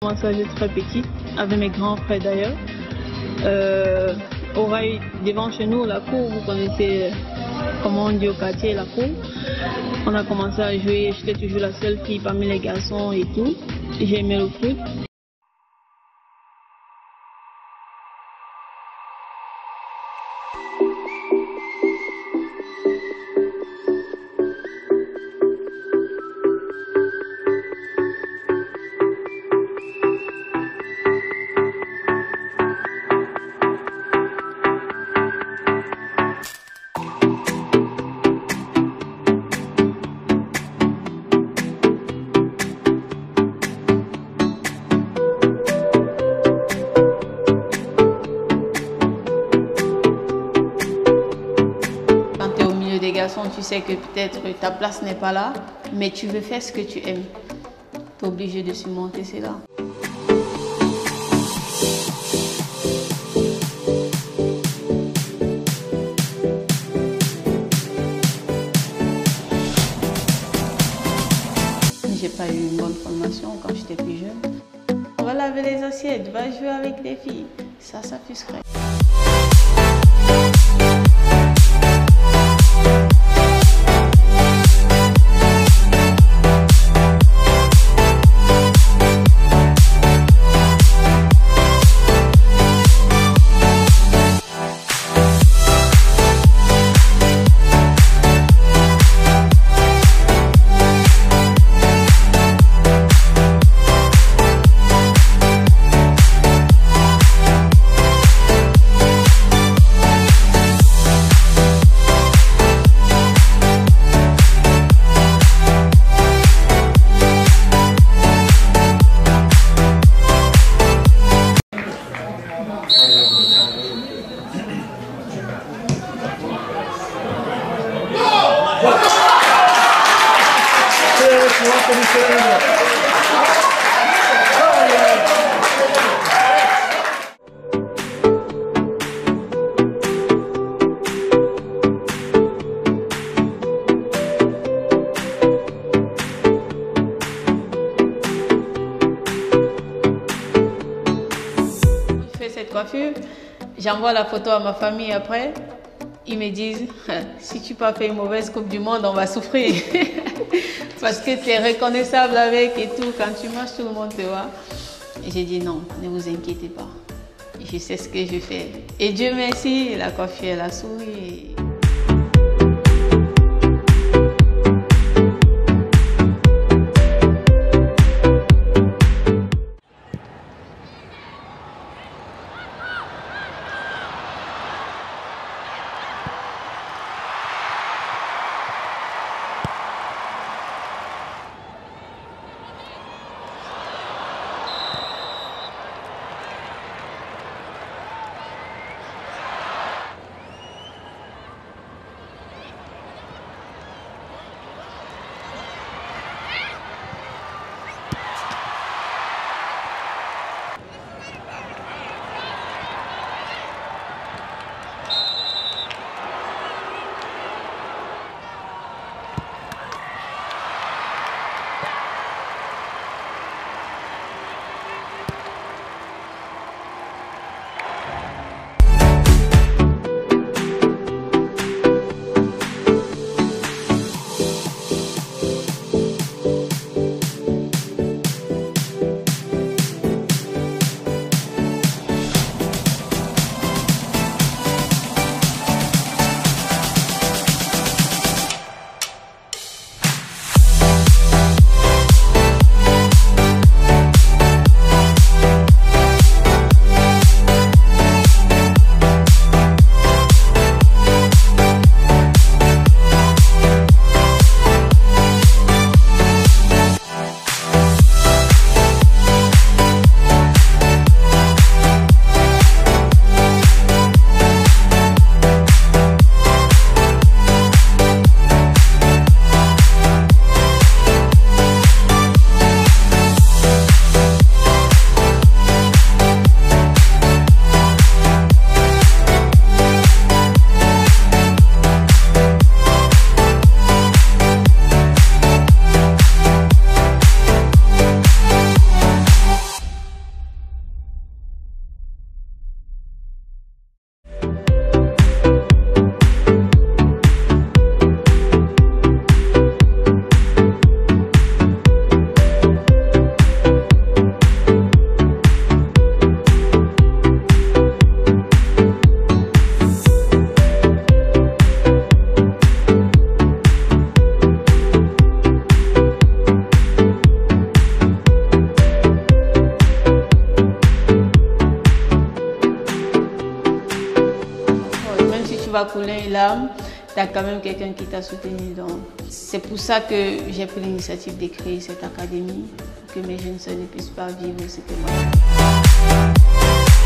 Ça, j'étais très petite, avec mes grands frères d'ailleurs. Au rail, devant chez nous, la cour, vous connaissez comment on dit au quartier, la cour. On a commencé à jouer, j'étais toujours la seule fille parmi les garçons et tout. J'aimais le foot. Des garçons, tu sais que peut-être ta place n'est pas là, mais tu veux faire ce que tu aimes. Tu es obligé de surmonter cela. J'ai pas eu une bonne formation quand j'étais plus jeune. On va laver les assiettes, va jouer avec les filles. Ça s'affusquerait. Cette coiffure, j'envoie la photo à ma famille après. Ils me disent, si tu n'as pas fait une mauvaise Coupe du Monde, on va souffrir. Parce que tu es reconnaissable avec et tout. Quand tu marches, tout le monde te voit. J'ai dit non, ne vous inquiétez pas. Je sais ce que je fais. Et Dieu merci, la coiffure, elle a souri. va couler une larme, tu as quand même quelqu'un qui t'a soutenu. Donc, c'est pour ça que j'ai pris l'initiative de créer cette académie, pour que mes jeunes sœurs ne puissent pas vivre ce que moi.